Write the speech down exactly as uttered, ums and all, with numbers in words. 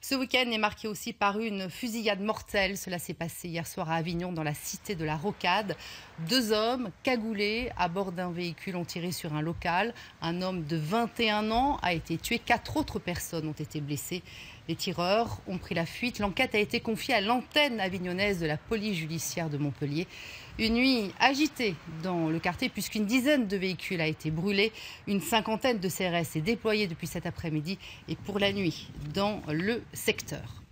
Ce week-end est marqué aussi par une fusillade mortelle. Cela s'est passé hier soir à Avignon, dans la cité de la Rocade. Deux hommes cagoulés à bord d'un véhicule ont tiré sur un local. Un homme de vingt et un ans a été tué. Quatre autres personnes ont été blessées. Les tireurs ont pris la fuite. L'enquête a été confiée à l'antenne avignonnaise de la police judiciaire de Montpellier. Une nuit agitée dans le quartier puisqu'une dizaine de véhicules a été brûlée. Une cinquantaine de C R S est déployée depuis cet après-midi et pour la nuit dans le secteur.